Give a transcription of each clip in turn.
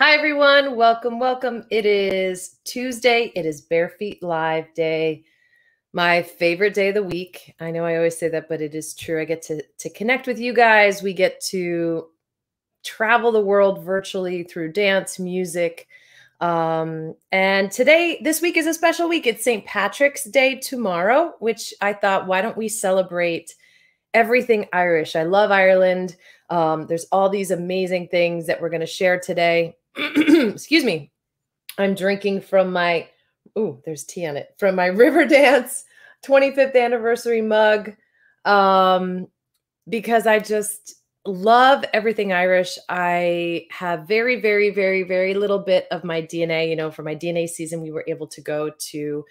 Hi, everyone. Welcome, welcome. It is Tuesday. It is Bare Feet Live Day, my favorite day of the week. I know I always say that, but it is true. I get to connect with you guys. We get to travel the world virtually through dance, music. And this week is a special week. It's St. Patrick's Day tomorrow, which I thought, why don't we celebrate everything Irish? I love Ireland. There's all these amazing things that we're going to share today. Excuse me. I'm drinking from my, there's tea on it, from my Riverdance 25th anniversary mug, because I just love everything Irish. I have very, very, very, very little bit of my DNA. You know, for my DNA season, we were able to go to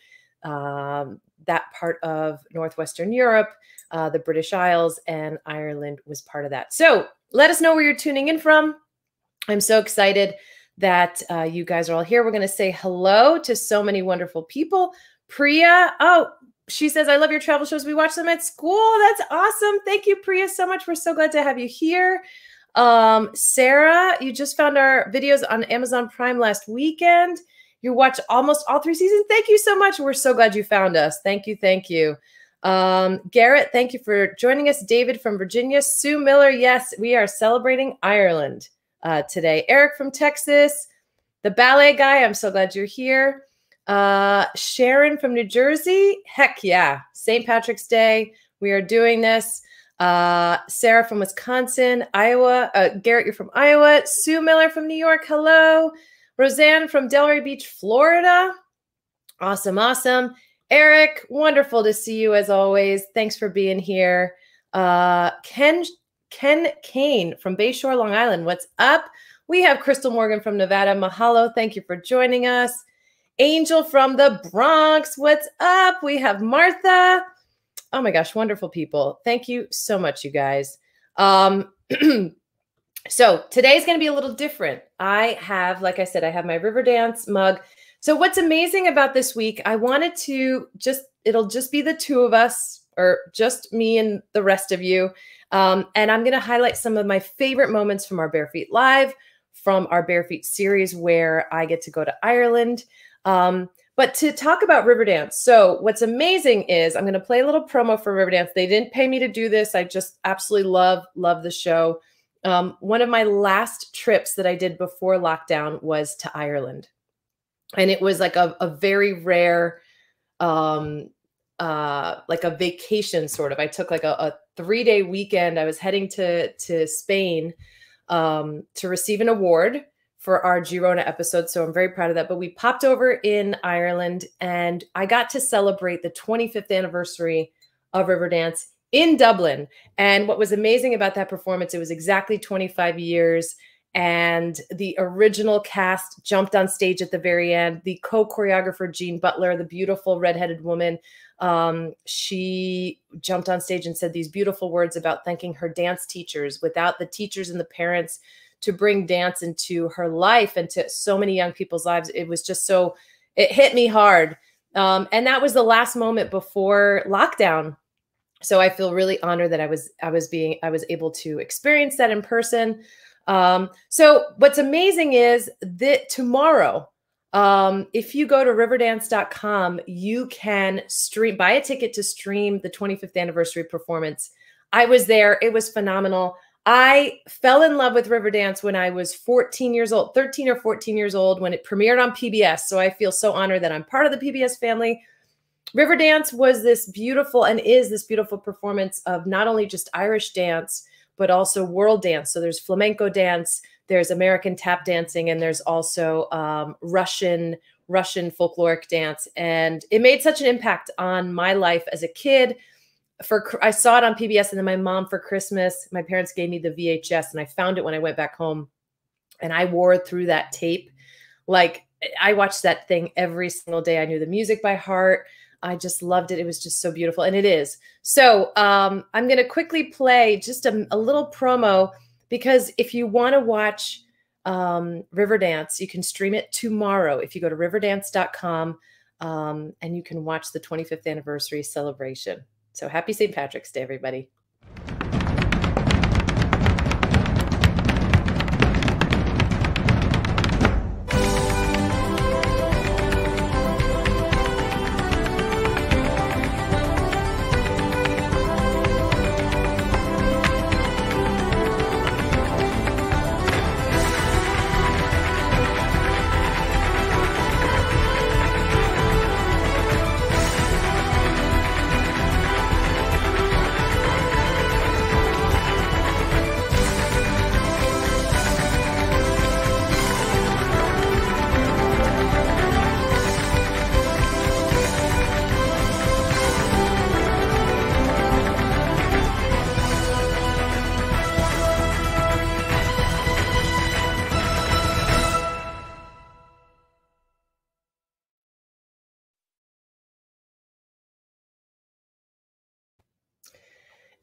that part of Northwestern Europe, the British Isles, and Ireland was part of that. So let us know where you're tuning in from. I'm so excited that you guys are all here. We're going to say hello to so many wonderful people. Priya, she says, I love your travel shows. We watch them at school. That's awesome. Thank you, Priya, so much. We're so glad to have you here. Sarah, you just found our videos on Amazon Prime last weekend. You watched almost all 3 seasons. Thank you so much. We're so glad you found us. Thank you. Thank you. Garrett, thank you for joining us. David from Virginia. Sue Miller, yes, we are celebrating Ireland today. Eric from Texas. The ballet guy, I'm so glad you're here. Sharon from New Jersey. Heck yeah. St. Patrick's Day. We are doing this. Sarah from Wisconsin. Iowa. Garrett, you're from Iowa. Sue Miller from New York. Hello. Roseanne from Delray Beach, Florida. Awesome, awesome. Eric, wonderful to see you as always. Thanks for being here. Ken Kane from Bayshore, Long Island. What's up? We have Crystal Morgan from Nevada. Mahalo. Thank you for joining us. Angel from the Bronx. What's up? We have Martha. Oh my gosh, wonderful people. Thank you so much, you guys. So today's going to be a little different. I have, like I said, I have my Riverdance mug. So what's amazing about this week, I wanted to it'll just be the two of us, or just me and the rest of you. And I'm going to highlight some of my favorite moments from our Bare Feet Live, from our Bare Feet series where I get to go to Ireland. But to talk about Riverdance. So what's amazing is I'm going to play a little promo for Riverdance. They didn't pay me to do this. I just absolutely love the show. One of my last trips that I did before lockdown was to Ireland. And it was like a very rare, like a vacation sort of. I took like a 3-day weekend. I was heading to Spain to receive an award for our Girona episode. So I'm very proud of that. But we popped over in Ireland and I got to celebrate the 25th anniversary of Riverdance in Dublin. And what was amazing about that performance, it was exactly 25 years. And the original cast jumped on stage at the very end. The co-choreographer, Jean Butler, the beautiful redheaded woman, she jumped on stage and said these beautiful words about thanking her dance teachers. Without the teachers and the parents to bring dance into her life and to so many young people's lives, it was just so, it hit me hard. And that was the last moment before lockdown. So I feel really honored that I was able to experience that in person. So what's amazing is that tomorrow, if you go to riverdance.com, you can buy a ticket to stream the 25th anniversary performance. I was there. It was phenomenal. I fell in love with Riverdance when I was 14 years old, 13 or 14 years old, when it premiered on PBS. So I feel so honored that I'm part of the PBS family. Riverdance was this beautiful and is this beautiful performance of not only just Irish dance, but also world dance. So there's flamenco dance, there's American tap dancing, and there's also Russian folkloric dance. And it made such an impact on my life as a kid. I saw it on PBS, and then my mom for Christmas, my parents gave me the VHS, and I found it when I went back home, and I wore through that tape. Like, I watched that thing every single day. I knew the music by heart. I just loved it. It was just so beautiful. And it is. So I'm going to quickly play just a little promo, because if you want to watch Riverdance, you can stream it tomorrow. If you go to riverdance.com and you can watch the 25th anniversary celebration. So happy St. Patrick's Day, everybody.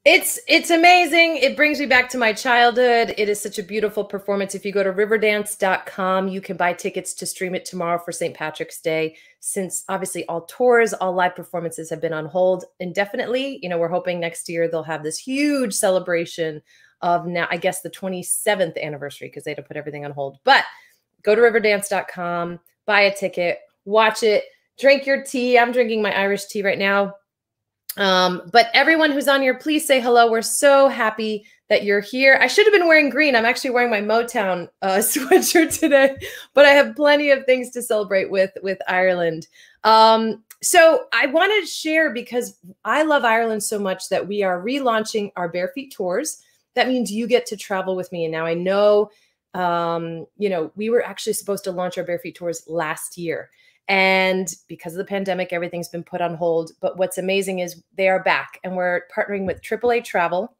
It's amazing. It brings me back to my childhood. It is such a beautiful performance. If you go to riverdance.com, you can buy tickets to stream it tomorrow for St. Patrick's Day. Since obviously all tours, all live performances have been on hold indefinitely. You know, we're hoping next year they'll have this huge celebration of now, I guess, the 27th anniversary, because they had to put everything on hold. But go to riverdance.com, buy a ticket, watch it, drink your tea. I'm drinking my Irish tea right now. But everyone who's on here, please say hello. We're so happy that you're here. I should have been wearing green. I'm actually wearing my Motown sweatshirt today, but I have plenty of things to celebrate with Ireland. So I wanted to share, because I love Ireland so much, that we are relaunching our Bare Feet tours. That means you get to travel with me. And now I know, you know, we were actually supposed to launch our Bare Feet tours last year. And because of the pandemic, everything's been put on hold. But what's amazing is they are back, and we're partnering with AAA Travel.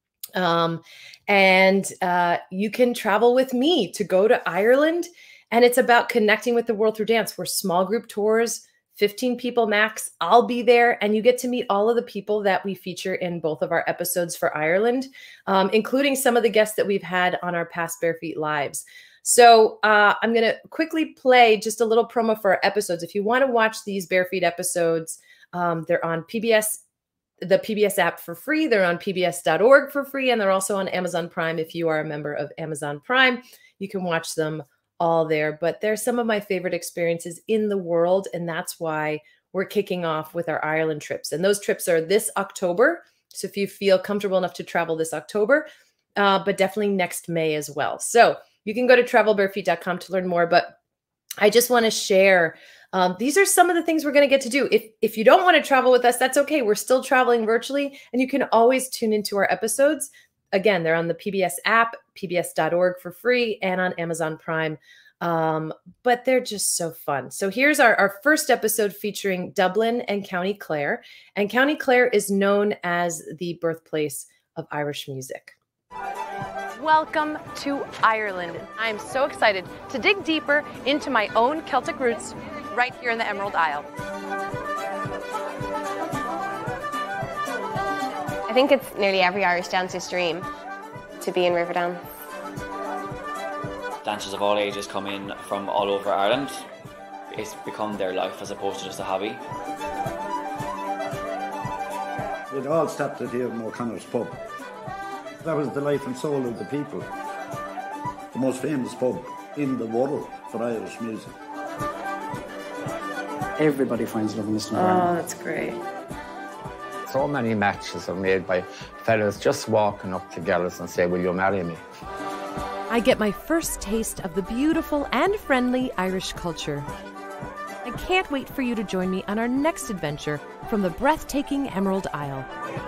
You can travel with me to go to Ireland. And it's about connecting with the world through dance. We're small group tours, 15 people max. I'll be there, and you get to meet all of the people that we feature in both of our episodes for Ireland, including some of the guests that we've had on our past Bare Feet Lives. So I'm going to quickly play just a little promo for our episodes. If you want to watch these Bare Feet episodes, they're on PBS, the PBS app, for free. They're on pbs.org for free. And they're also on Amazon Prime. If you are a member of Amazon Prime, you can watch them all there. But they're some of my favorite experiences in the world. And that's why we're kicking off with our Ireland trips. And those trips are this October. So if you feel comfortable enough to travel this October, but definitely next May as well. So you can go to travelbarefeet.com to learn more, but I just want to share, these are some of the things we're going to get to do. If you don't want to travel with us, that's okay. We're still traveling virtually, and you can always tune into our episodes. Again, they're on the PBS app, pbs.org for free, and on Amazon Prime. But they're just so fun. So here's our first episode featuring Dublin and County Clare. And County Clare is known as the birthplace of Irish music. Welcome to Ireland. I'm so excited to dig deeper into my own Celtic roots right here in the Emerald Isle. I think it's nearly every Irish dancer's dream to be in Riverdance. Dancers of all ages come in from all over Ireland. It's become their life as opposed to just a hobby. It all started here in O'Connor's pub. That was the life and soul of the people. The most famous pub in the world for Irish music. Everybody finds love in this environment. Oh, that's great. So many matches are made by fellas just walking up to girls and say, "Will you marry me?" I get my first taste of the beautiful and friendly Irish culture. I can't wait for you to join me on our next adventure from the breathtaking Emerald Isle.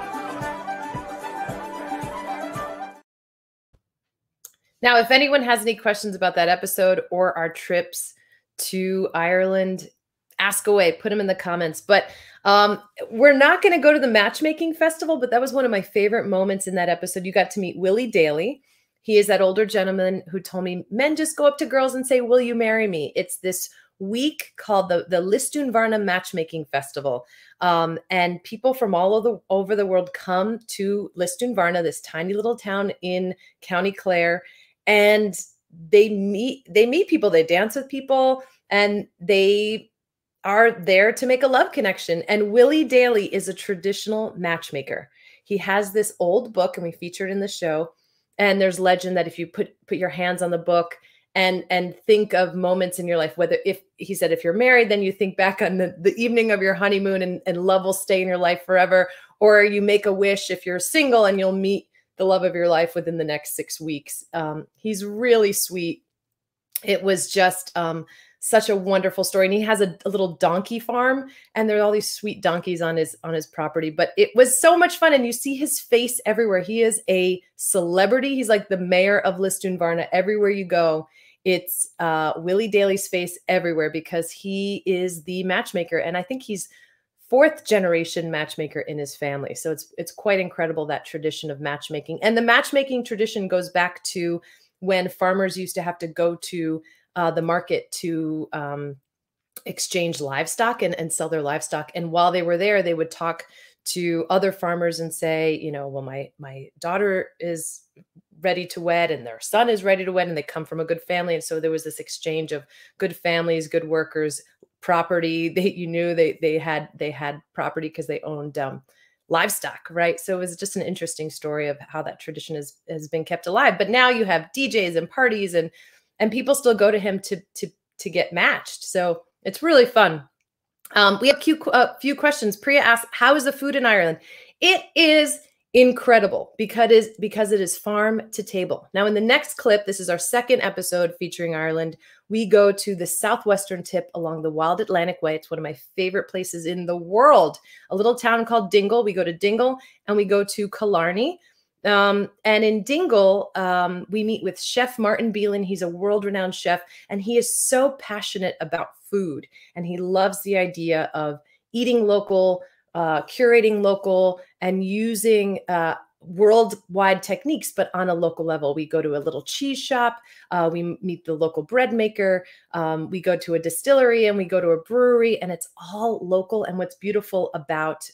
Now, if anyone has any questions about that episode or our trips to Ireland, ask away, put them in the comments. But we're not going to go to the matchmaking festival, but that was one of my favorite moments in that episode. You got to meet Willie Daly. He is that older gentleman who told me, men just go up to girls and say, "Will you marry me?" It's this week called the Listún Varna Matchmaking Festival. And people from all over the world come to Listún Varna, this tiny little town in County Clare, and they meet people, they dance with people, and they are there to make a love connection. And Willie Daly is a traditional matchmaker. He has this old book, and we featured in the show. And there's legend that if you put your hands on the book and think of moments in your life, if you're married, then you think back on the evening of your honeymoon, and love will stay in your life forever. Or you make a wish if you're single, and you'll meet the love of your life within the next 6 weeks. He's really sweet. It was just such a wonderful story. And he has a little donkey farm, and there are all these sweet donkeys on his property. But it was so much fun, and you see his face everywhere. He is a celebrity. He's like the mayor of Listún Varna. Everywhere you go, it's Willie Daly's face everywhere, because he is the matchmaker. And I think he's 4th generation matchmaker in his family. So it's quite incredible, that tradition of matchmaking. And the matchmaking tradition goes back to when farmers used to have to go to the market to exchange livestock and sell their livestock. And while they were there, they would talk to other farmers and say, you know, well, my daughter is ready to wed and their son is ready to wed and they come from a good family. And so there was this exchange of good families, good workers, property. You knew they had property because they owned livestock, right? So it was just an interesting story of how that tradition has been kept alive. But now you have DJs and parties and people still go to him to get matched. So it's really fun. We have a few questions. Priya asks, how is the food in Ireland? It is incredible because it is farm to table. Now in the next clip, this is our second episode featuring Ireland. We go to the southwestern tip along the Wild Atlantic Way. It's one of my favorite places in the world. A little town called Dingle. We go to Dingle and we go to Killarney. And in Dingle, we meet with Chef Martin Beelan. He's a world-renowned chef, and he is so passionate about food. And he loves the idea of eating local, curating local, and using worldwide techniques, but on a local level. We go to a little cheese shop. We meet the local bread maker. We go to a distillery and we go to a brewery, and it's all local. And what's beautiful about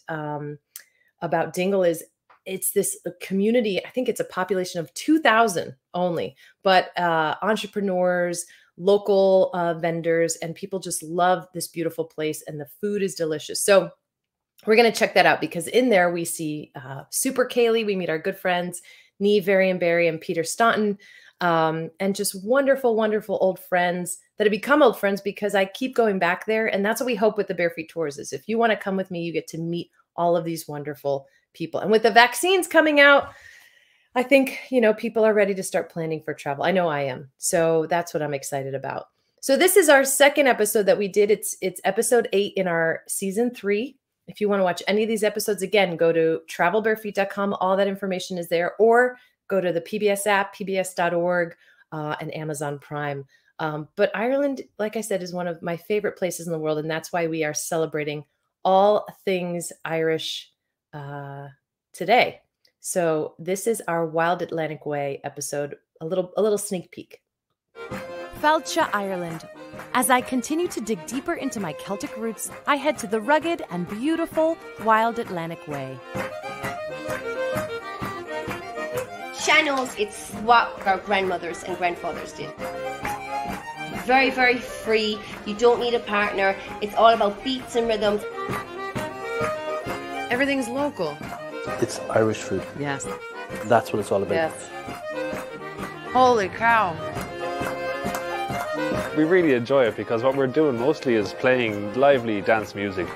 Dingle is it's this community. I think it's a population of 2,000 only, but entrepreneurs, local vendors, and people just love this beautiful place, and the food is delicious. So we're going to check that out because in there we see Super Kaylee. We meet our good friends, Neve, Varian Barry, and Peter Staunton, and just wonderful, wonderful old friends that have become old friends because I keep going back there. And that's what we hope with the Bare Feet Tours is if you want to come with me, you get to meet all of these wonderful people. And with the vaccines coming out, I think, you know, people are ready to start planning for travel. I know I am. So that's what I'm excited about. So this is our second episode that we did. It's episode 8 in our season 3. If you want to watch any of these episodes, again, go to travelbarefeet.com. All that information is there, or go to the PBS app, pbs.org, and Amazon Prime. But Ireland, like I said, is one of my favorite places in the world. And that's why we are celebrating all things Irish today. So this is our Wild Atlantic Way episode, a little sneak peek. Fáilte, Ireland. As I continue to dig deeper into my Celtic roots, I head to the rugged and beautiful Wild Atlantic Way. Shanos, it's what our grandmothers and grandfathers did. Very, very free. You don't need a partner. It's all about beats and rhythms. Everything's local. It's Irish food. Yes. That's what it's all about. Yes. Holy cow. We really enjoy it because what we're doing mostly is playing lively dance music.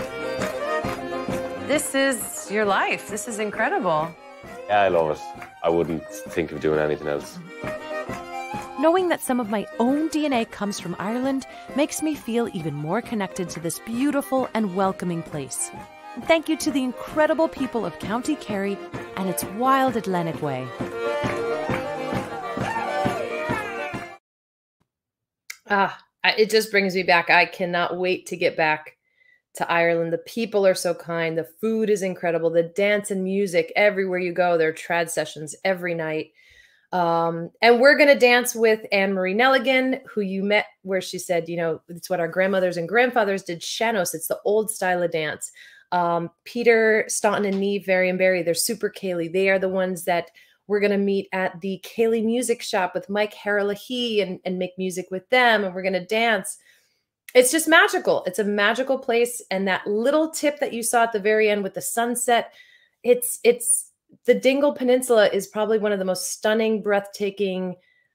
This is your life. This is incredible. Yeah, I love it. I wouldn't think of doing anything else. Knowing that some of my own DNA comes from Ireland makes me feel even more connected to this beautiful and welcoming place. And thank you to the incredible people of County Kerry and its Wild Atlantic Way. It just brings me back. I cannot wait to get back to Ireland. The people are so kind. The food is incredible. The dance and music everywhere you go. There are trad sessions every night. And we're going to dance with Anne-Marie Nelligan, who you met, where she said, you know, it's what our grandmothers and grandfathers did. Shanos, it's the old style of dance. Peter Staunton and Neve, Varian Barry, they're Super Kaylee. They are the ones that we're going to meet at the Kaylee Music Shop with Mike Haralahi and make music with them. And we're going to dance. It's just magical. It's a magical place. And that little tip that you saw at the very end with the sunset, it's the Dingle Peninsula is probably one of the most stunning, breathtaking,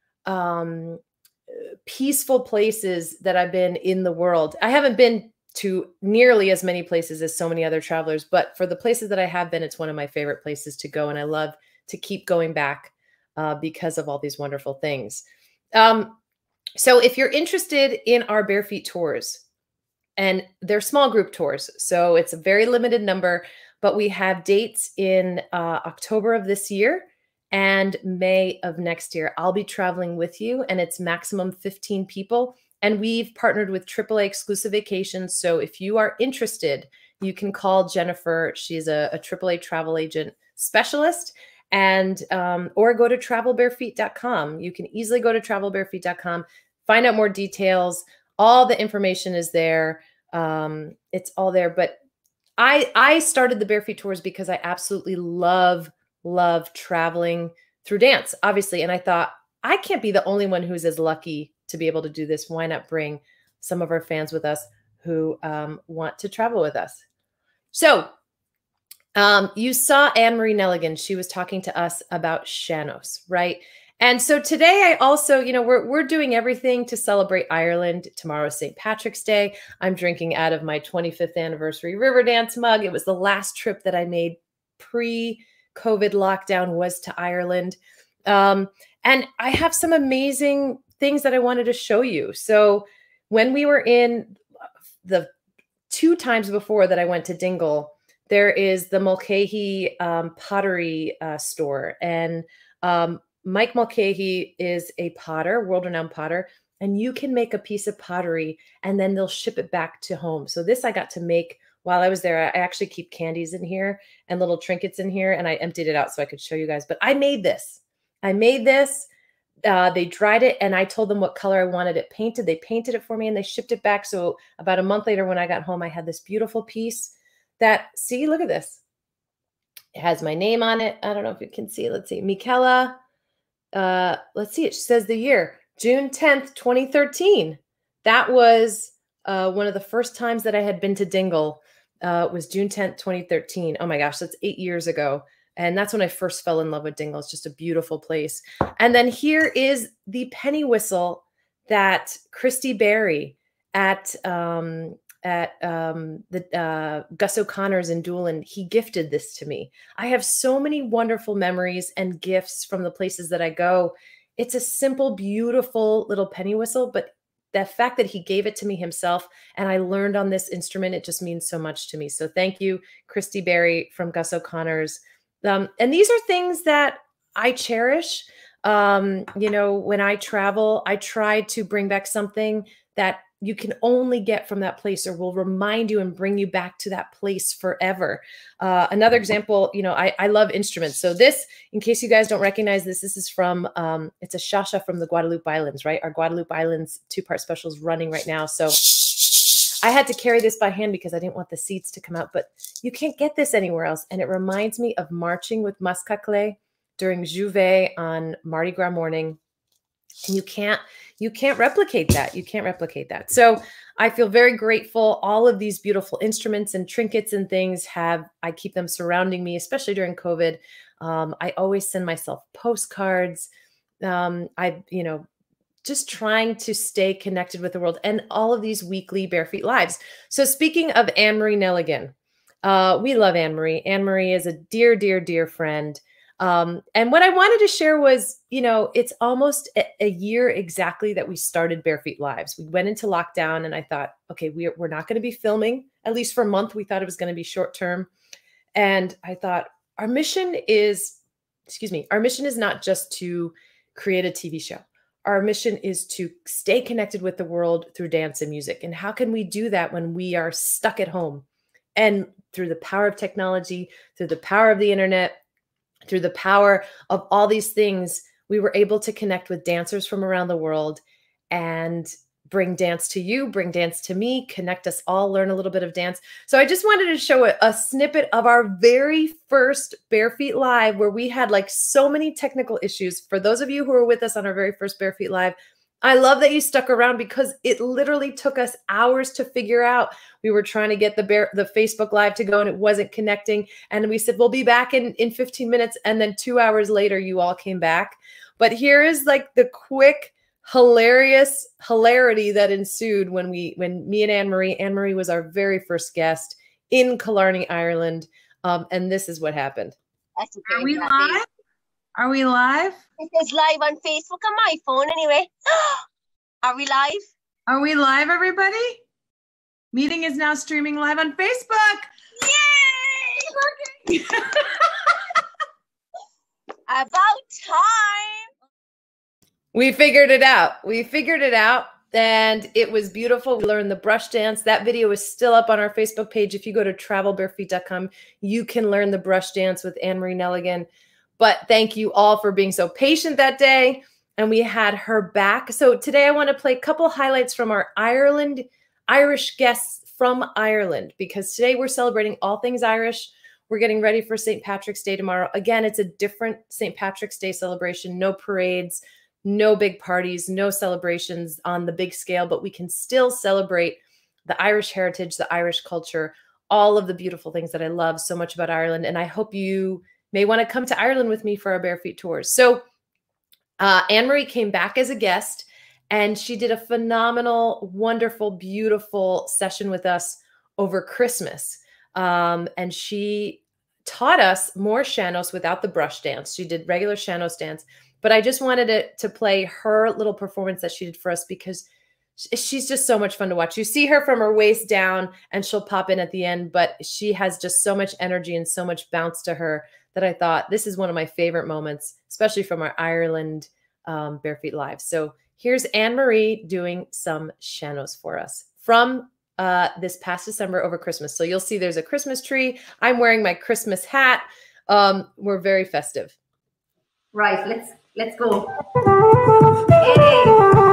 peaceful places that I've been in the world. I haven't been to nearly as many places as so many other travelers, but for the places that I have been, it's one of my favorite places to go. And I love to keep going back because of all these wonderful things. So if you're interested in our Bare Feet tours, and they're small group tours, so it's a very limited number, but we have dates in October of this year and May of next year. I'll be traveling with you, and it's maximum 15 people. And we've partnered with AAA Exclusive Vacations. So if you are interested, you can call Jennifer. She's a AAA travel agent specialist, and or go to travelbarefeet.com. You can easily go to travelbarefeet.com, find out more details. All the information is there. It's all there. But I started the Bare Feet Tours because I absolutely love traveling through dance, obviously. And I thought, I can't be the only one who's as lucky to be able to do this. Why not bring some of our fans with us who want to travel with us? So you saw Anne-Marie Nelligan. She was talking to us about sean-nós, right? And so today I also, you know, we're doing everything to celebrate Ireland. Tomorrow is St. Patrick's Day. I'm drinking out of my 25th anniversary Riverdance mug. It was the last trip that I made pre-COVID lockdown was to Ireland. And I have some amazing things that I wanted to show you. So when we were in the 2 times before that I went to Dingle, there is the Mulcahy pottery store. And Mike Mulcahy is a potter, world-renowned potter, and you can make a piece of pottery and then they'll ship it back to home. So this I got to make while I was there. I actually keep candies in here and little trinkets in here, and I emptied it out so I could show you guys. But I made this. They dried it, and I told them what color I wanted it painted. They painted it for me, and they shipped it back. So about a month later when I got home, I had this beautiful piece that, see, look at this. It has my name on it. I don't know if you can see. Let's see. Mickela. Let's see. It says the year, June 10th, 2013. That was one of the first times that I had been to Dingle. Was June 10th, 2013. Oh my gosh, that's 8 years ago. And that's when I first fell in love with Dingle. It's just a beautiful place. And then here is the penny whistle that Christy Berry at Gus O'Connor's in Doolin, he gifted this to me. I have so many wonderful memories and gifts from the places that I go. It's a simple, beautiful little penny whistle, but the fact that he gave it to me himself and I learned on this instrument, it just means so much to me. So thank you, Christy Berry from Gus O'Connor's. And these are things that I cherish. You know, when I travel, I try to bring back something that you can only get from that place or will remind you and bring you back to that place forever. Another example, you know, I love instruments. So this, in case you guys don't recognize this, this is from, it's a shasha from the Guadeloupe Islands, right? Our Guadeloupe Islands 2-part special is running right now. So I had to carry this by hand because I didn't want the seeds to come out, but you can't get this anywhere else. And it reminds me of marching with Mascaclé during Juvet on Mardi Gras morning. And you can't replicate that. You can't replicate that. So I feel very grateful. All of these beautiful instruments and trinkets and things I keep them surrounding me, especially during COVID. I always send myself postcards. You know, just trying to stay connected with the world and all of these weekly Bare Feet Lives. So speaking of Anne-Marie Nelligan, we love Anne-Marie. Anne-Marie is a dear, dear, dear friend. And what I wanted to share was, you know, it's almost a year exactly that we started Bare Feet Lives. We went into lockdown and I thought, okay, we're not going to be filming, at least for a month. We thought it was going to be short term. And I thought our mission is not just to create a TV show. Our mission is to stay connected with the world through dance and music. And how can we do that when we are stuck at home? And through the power of technology, through the power of the internet, through the power of all these things, we were able to connect with dancers from around the world and bring dance to you, bring dance to me, connect us all, learn a little bit of dance. So I just wanted to show a snippet of our very first Bare Feet Live, where we had like so many technical issues. For those of you who were with us on our very first Bare Feet Live, I love that you stuck around because it literally took us hours to figure out. We were trying to get the Facebook Live to go and it wasn't connecting. And we said, we'll be back in 15 minutes. And then 2 hours later, you all came back. But here is like the quick, hilarious hilarity that ensued when me and Anne-Marie was our very first guest in Killarney, Ireland. And this is what happened. Are we live? Are we live? It says live on Facebook on my phone anyway. Are we live? Are we live, everybody? Meeting is now streaming live on Facebook. Yay! About time. We figured it out. We figured it out. And it was beautiful. We learned the brush dance. That video is still up on our Facebook page. If you go to travelbarefeet.com, you can learn the brush dance with Anne-Marie Nelligan. But thank you all for being so patient that day. And we had her back. So today I want to play a couple highlights from our Irish guests from Ireland, because today we're celebrating all things Irish. We're getting ready for St. Patrick's Day tomorrow. Again, it's a different St. Patrick's Day celebration, no parades, no big parties, no celebrations on the big scale, but we can still celebrate the Irish heritage, the Irish culture, all of the beautiful things that I love so much about Ireland. And I hope you may want to come to Ireland with me for our Bare Feet tours. So Anne-Marie came back as a guest, and she did a phenomenal, wonderful, beautiful session with us over Christmas. And she taught us more sean-nós without the brush dance. She did regular sean-nós dance, but I just wanted to play her little performance that she did for us because she's just so much fun to watch. You see her from her waist down and she'll pop in at the end, but she has just so much energy and so much bounce to her that I thought this is one of my favorite moments, especially from our Ireland Bare Feet Live. So here's Anne-Marie doing some sean-nós for us from this past December over Christmas. So you'll see there's a Christmas tree. I'm wearing my Christmas hat. We're very festive. Right, let's go. Hey.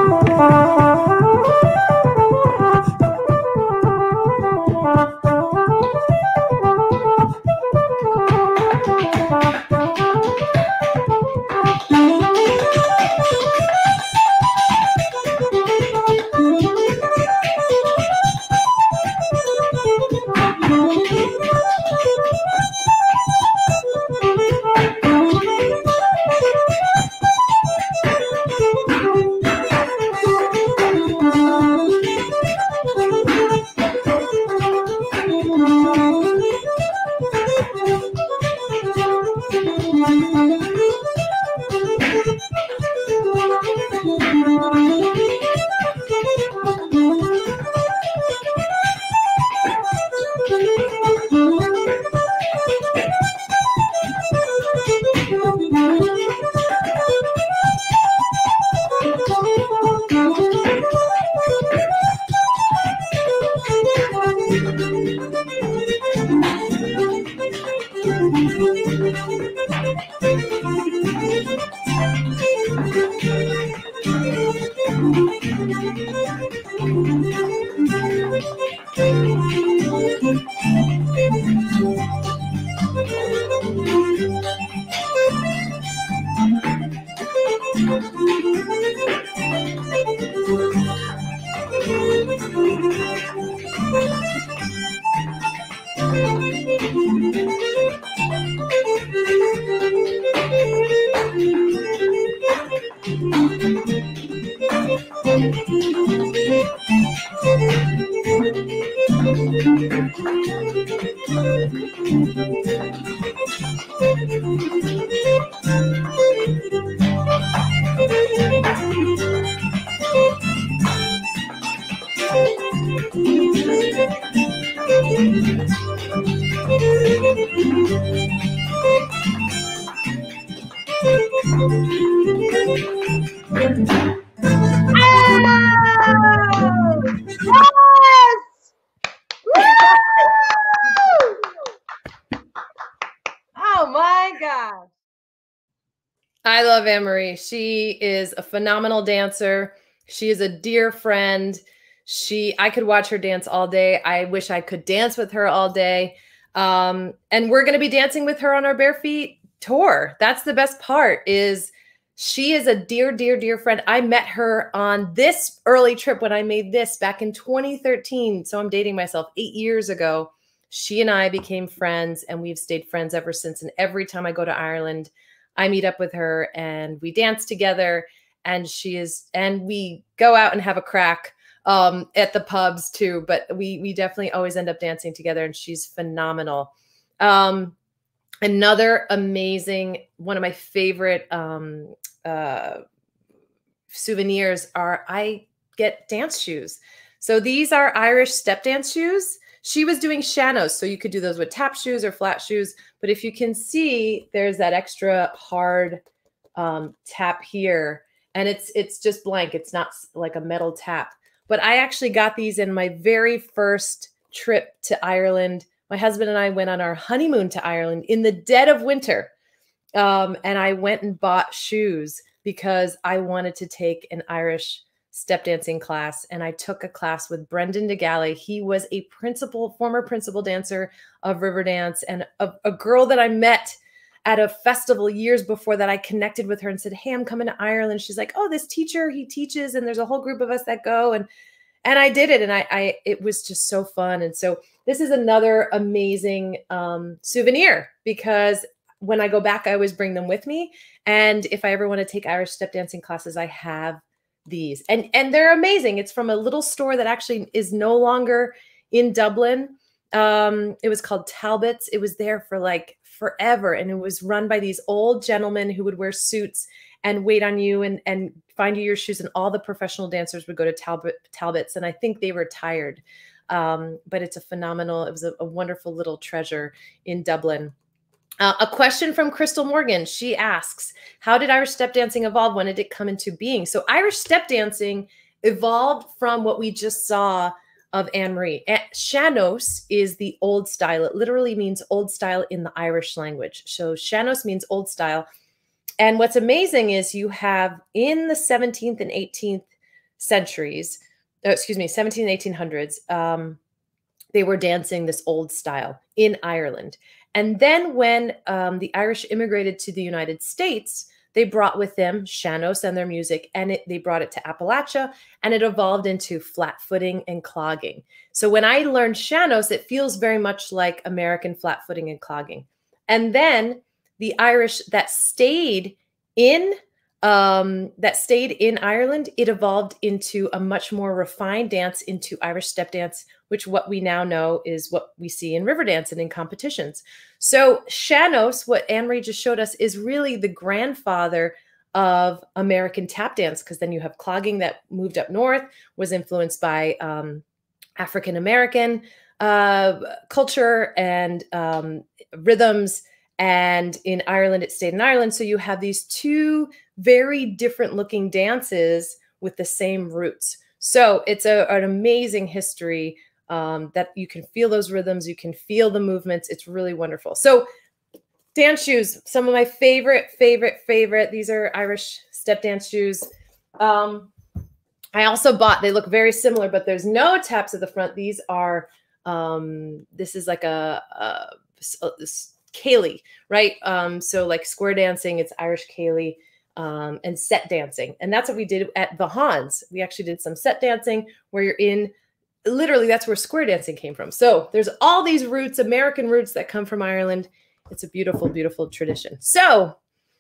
I love Anne-Marie. She is a phenomenal dancer. She is a dear friend. I could watch her dance all day. I wish I could dance with her all day. And we're going to be dancing with her on our Bare Feet tour. That's the best part, is she is a dear, dear, dear friend. I met her on this early trip when I made this back in 2013. So I'm dating myself 8 years ago. She and I became friends, and we've stayed friends ever since. And every time I go to Ireland, I meet up with her and we dance together, and we go out and have a crack at the pubs too, but we definitely always end up dancing together, and she's phenomenal. Another amazing, one of my favorite souvenirs are I get dance shoes. So these are Irish step dance shoes. She was doing sean-nós, so you could do those with tap shoes or flat shoes. But if you can see, there's that extra hard tap here, and it's just blank. It's not like a metal tap. But I actually got these in my very first trip to Ireland. My husband and I went on our honeymoon to Ireland in the dead of winter. And I went and bought shoes because I wanted to take an Irish step dancing class, and I took a class with Brendan DeGale. He was a former principal dancer of Riverdance, and a girl that I met at a festival years before that. I connected with her and said, hey, I'm coming to Ireland. She's like, oh, this teacher, he teaches, and there's a whole group of us that go. And I did it, and it was just so fun. And so this is another amazing souvenir, because when I go back, I always bring them with me. And if I ever want to take Irish step dancing classes, I have these, and they're amazing. It's from a little store that actually is no longer in Dublin. It was called Talbot's. It was there for like forever, and it was run by these old gentlemen who would wear suits and wait on you and find you your shoes, and all the professional dancers would go to Talbot's, and I think they retired. But it's it was a wonderful little treasure in Dublin. A question from Crystal Morgan. She asks, how did Irish step dancing evolve? When did it come into being? So Irish step dancing evolved from what we just saw of Anne-Marie. Sean-nós is the old style. It literally means old style in the Irish language. So Sean-nós means old style. And what's amazing is you have in the 17th and 18th centuries, 17 and 1800s, they were dancing this old style in Ireland. And then when the Irish immigrated to the United States, they brought with them Sean-nós and their music, and they brought it to Appalachia, and it evolved into flat footing and clogging. So when I learned Sean-nós, it feels very much like American flat footing and clogging. And then the Irish that stayed in Ireland, it evolved into a much more refined dance, into Irish step dance, which what we now know is what we see in Riverdance and in competitions. So Sean-nós, what Anne-Marie just showed us, is really the grandfather of American tap dance, because then you have clogging that moved up north, was influenced by African-American culture and rhythms. And in Ireland, it stayed in Ireland. So you have these two very different looking dances with the same roots. So it's an amazing history that you can feel those rhythms. You can feel the movements. It's really wonderful. So dance shoes, some of my favorite. These are Irish step dance shoes. I also bought, they look very similar, but there's no taps at the front. These are, this is like a Cayley, right? So like square dancing, it's Irish Cayley, and set dancing. And that's what we did at the Hans. We actually did some set dancing where you're in, literally that's where square dancing came from. So there's all these roots, American roots that come from Ireland. It's a beautiful, beautiful tradition. So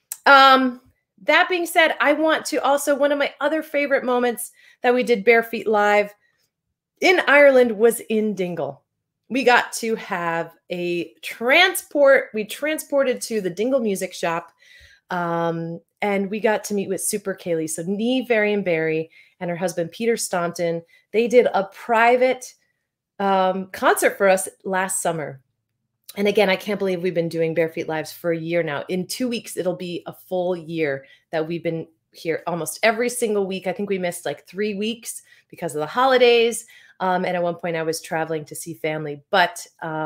that being said, I want to also, one of my other favorite moments that we did Bare Feet Live in Ireland was in Dingle. We got to have a transport. We transported to the Dingle Music Shop, and we got to meet with Super Kaylee. So Niamh Varian Barry and her husband, Peter Staunton, they did a private concert for us last summer. And again, I can't believe we've been doing Bare Feet Lives for a year now. In 2 weeks, it'll be a full year that we've been here almost every single week. I think we missed like 3 weeks because of the holidays. And at one point I was traveling to see family, but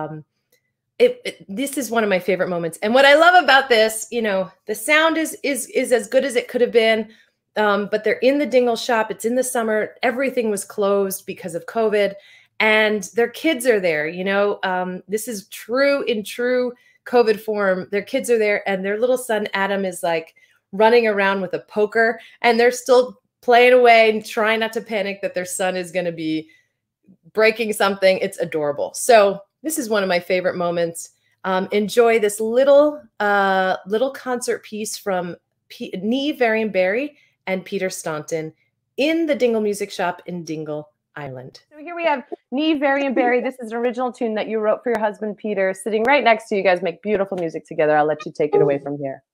this is one of my favorite moments. And what I love about this, you know, the sound is as good as it could have been, but they're in the Dingle shop. It's in the summer. Everything was closed because of COVID, and their kids are there. You know, this is true in true COVID form. Their kids are there, and their little son, Adam, is like running around with a poker, and they're still playing away and trying not to panic that their son is going to be breaking something. It's adorable. So this is one of my favorite moments. Enjoy this little concert piece from Niamh Varian Barry and Peter Staunton in the Dingle Music Shop in Dingle, Ireland. So here we have Niamh Varian Barry. This is an original tune that you wrote for your husband, Peter, sitting right next to you. You guys make beautiful music together. I'll let you take it away from here.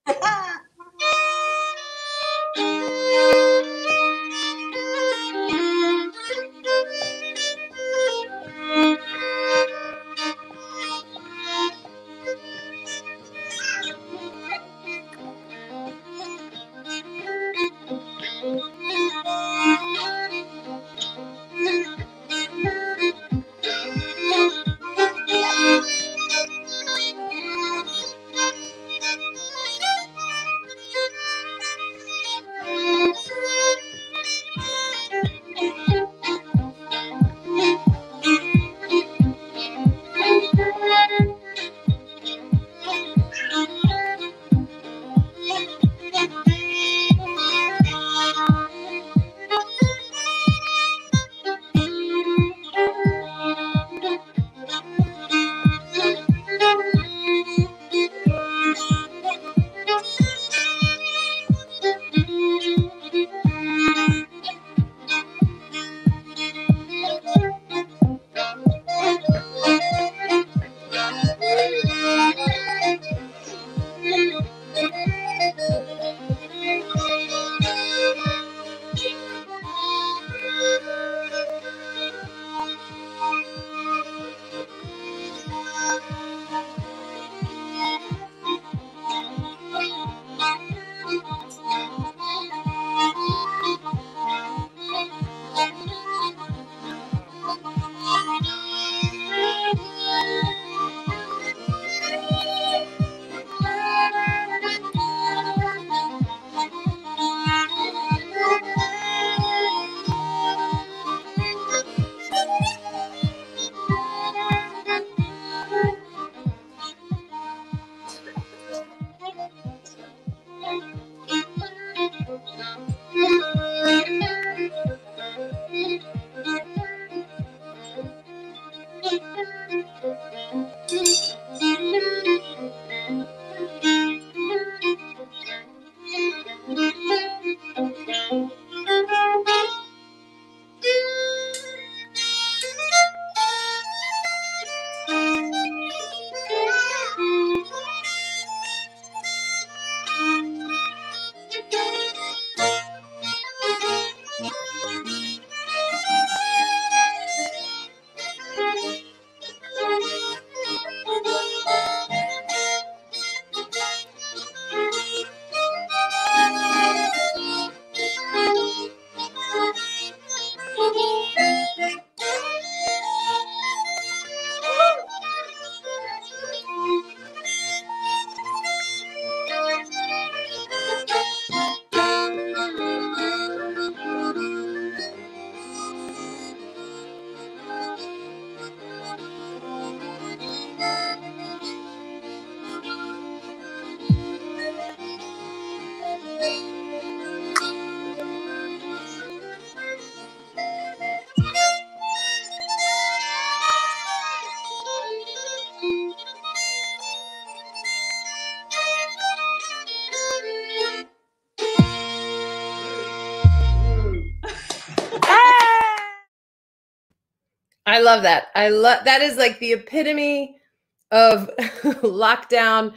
I love that. That is like the epitome of lockdown,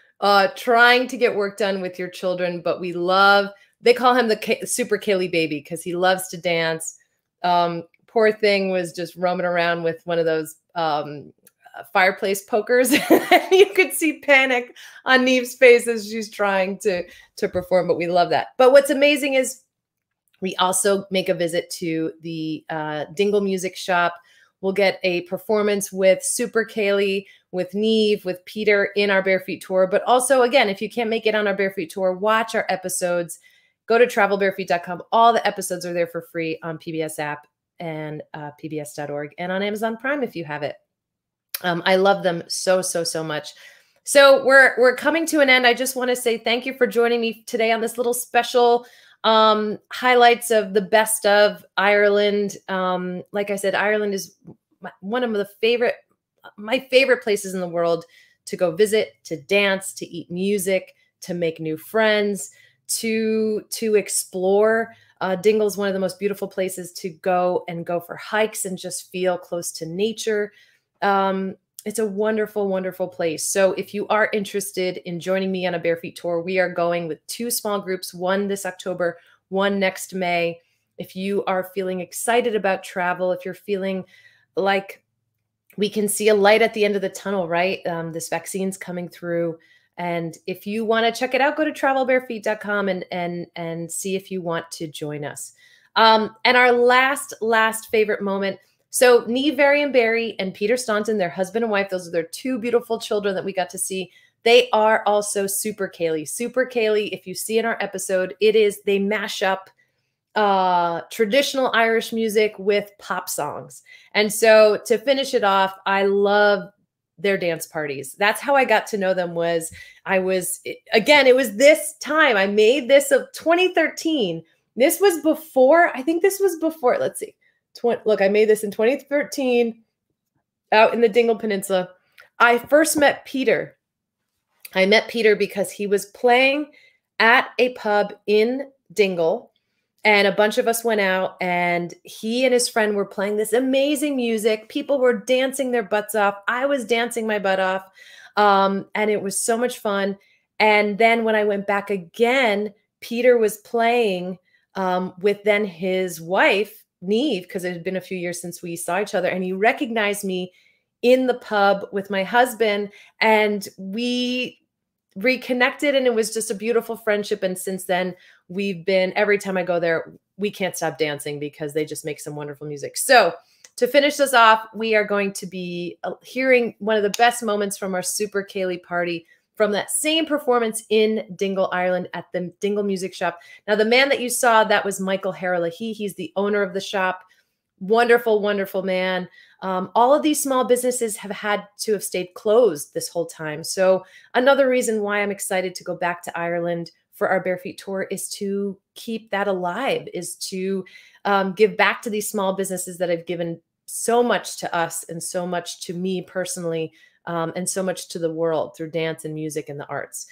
trying to get work done with your children. But they call him the Super Kaylee baby because he loves to dance. Poor thing was just roaming around with one of those fireplace pokers. You could see panic on Neve's face as she's trying to perform, but we love that. But what's amazing is we also make a visit to the Dingle Music Shop. We'll get a performance with Super Kaylee, with Neve, with Peter in our Bare Feet tour. But also, again, if you can't make it on our Bare Feet tour, watch our episodes. Go to travelbarefeet.com. All the episodes are there for free on PBS app and pbs.org and on Amazon Prime if you have it. I love them so, so, so much. So we're coming to an end. I just want to say thank you for joining me today on this little special highlights of the best of Ireland. Like I said, Ireland is one of my favorite places in the world to go visit, to dance, to eat music, to make new friends, to explore. Dingle's one of the most beautiful places to go for hikes and just feel close to nature. It's a wonderful, wonderful place. So if you are interested in joining me on a Bare Feet tour, we are going with 2 small groups, one this October, one next May. If you are feeling excited about travel, if you're feeling like we can see a light at the end of the tunnel, right? This vaccine's coming through. And if you want to check it out, go to travelbarefeet.com and see if you want to join us. And our last favorite moment. So Neve, Varian Barry, and Peter Staunton, their husband and wife, those are their 2 beautiful children that we got to see. They are also Super Kaylee. Super Kaylee, if you see in our episode, they mash up traditional Irish music with pop songs. And so to finish it off, I love their dance parties. That's how I got to know them. It was this time. I made this of 2013. This was before, let's see. Look, I made this in 2013 out in the Dingle Peninsula. I first met Peter. I met Peter because he was playing at a pub in Dingle, and a bunch of us went out, and he and his friend were playing this amazing music. People were dancing their butts off. I was dancing my butt off, and it was so much fun. And then when I went back again, Peter was playing with then his wife, Neve, because it had been a few years since we saw each other, and he recognized me in the pub with my husband, and we reconnected, and it was just a beautiful friendship. And since then, every time I go there, we can't stop dancing because they just make some wonderful music. So to finish this off, we are going to be hearing one of the best moments from our Super Kaylee party from that same performance in Dingle, Ireland at the Dingle Music Shop. Now, the man that you saw, that was Michael Haralahy. He's the owner of the shop. Wonderful, wonderful man. All of these small businesses have had to have stayed closed this whole time. So another reason why I'm excited to go back to Ireland for our Bare Feet tour is to keep that alive, is to give back to these small businesses that have given so much to us and so much to me personally, and so much to the world through dance and music and the arts.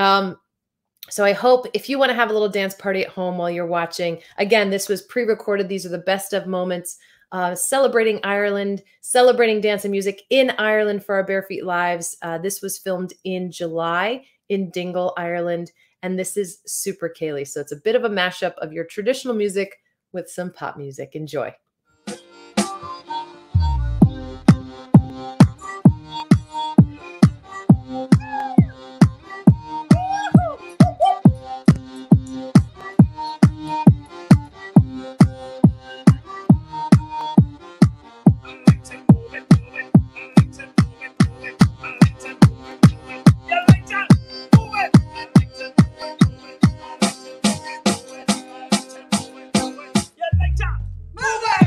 So I hope if you want to have a little dance party at home while you're watching, again, this was pre-recorded. These are the best of moments, celebrating Ireland, celebrating dance and music in Ireland for our Bare Feet Lives. This was filmed in July in Dingle, Ireland. And this is Super Kaylee. So it's a bit of a mashup of your traditional music with some pop music. Enjoy. Move it!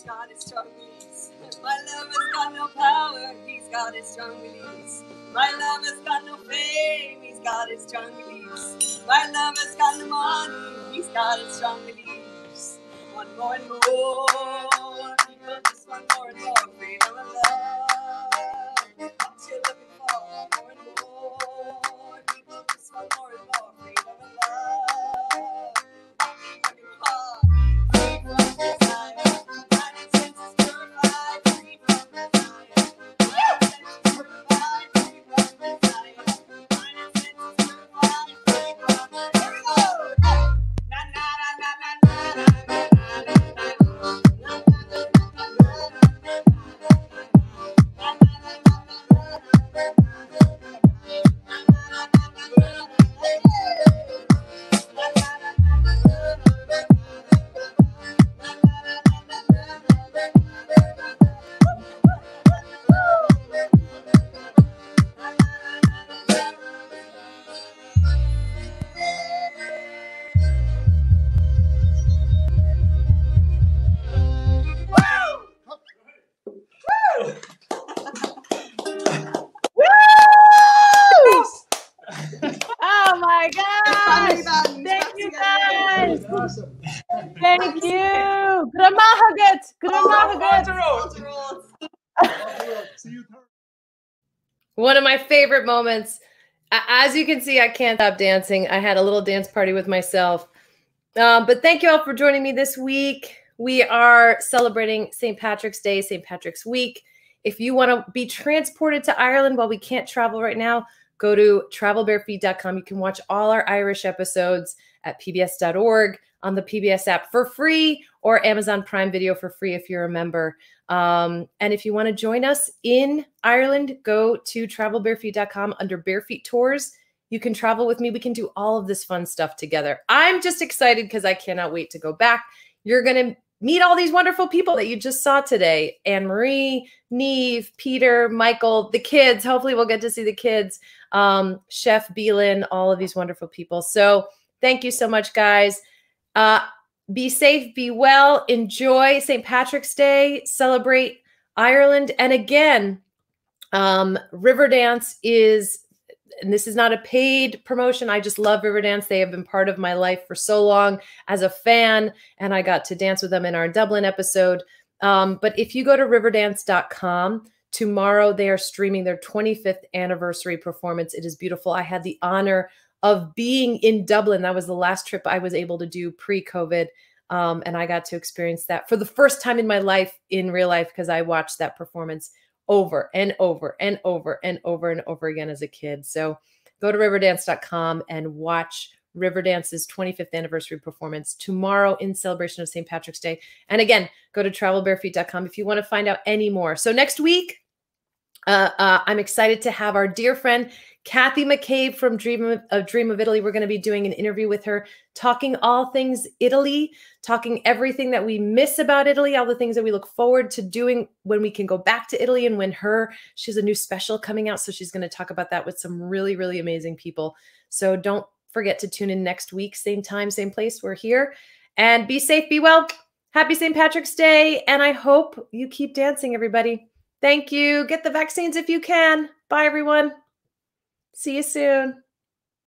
He's got his strong beliefs. My lover's got no power. He's got his strong beliefs. My lover's got no fame. He's got his strong beliefs. My lover's got no money. He's got his strong beliefs. One more and more. People just want more and more freedom and love. What you looking for? More and more. People just want more and more freedom and love. Working hard. Free from desire. United senses purified. Free from desire. United senses purified. Free from desire. United senses purified. Free from desire. Here we go. Na na na na na na na. Oh my gosh! Thank you guys! Awesome. Thank you! Gramahagat! Gramahagat! See you Thursday. One of my favorite moments. As you can see, I can't stop dancing. I had a little dance party with myself. But thank you all for joining me this week. We are celebrating St. Patrick's Day, St. Patrick's Week. If you want to be transported to Ireland while we can't travel right now, go to travelbarefeet.com. You can watch all our Irish episodes at pbs.org on the PBS app for free, or Amazon Prime Video for free if you're a member. And if you want to join us in Ireland, go to travelbarefeet.com under Barefeet Tours. You can travel with me. We can do all of this fun stuff together. I'm just excited because I cannot wait to go back. You're going to meet all these wonderful people that you just saw today. Anne-Marie, Neve, Peter, Michael, the kids. Hopefully we'll get to see the kids. Chef Beelan, all of these wonderful people. So thank you so much, guys. Be safe, be well, enjoy St. Patrick's Day, celebrate Ireland. And again, Riverdance is, and this is not a paid promotion. I just love Riverdance. They have been part of my life for so long as a fan, and I got to dance with them in our Dublin episode. But if you go to riverdance.com, tomorrow they are streaming their 25th anniversary performance. It is beautiful. I had the honor of being in Dublin. That was the last trip I was able to do pre-COVID. And I got to experience that for the first time in my life, in real life, because I watched that performance over and over and over and over and over again as a kid. So go to riverdance.com and watch Riverdance's 25th anniversary performance tomorrow in celebration of St. Patrick's Day. And again, go to travelbarefeet.com if you want to find out any more. So next week, I'm excited to have our dear friend Kathy McCabe from Dream of Italy. We're going to be doing an interview with her, talking all things Italy, talking everything that we miss about Italy, all the things that we look forward to doing when we can go back to Italy, and when she has a new special coming out. So she's going to talk about that with some really, really amazing people. So don't forget to tune in next week, same time, same place. We're here. And be safe, be well. Happy St. Patrick's Day. And I hope you keep dancing, everybody. Thank you. Get the vaccines if you can. Bye, everyone. See you soon.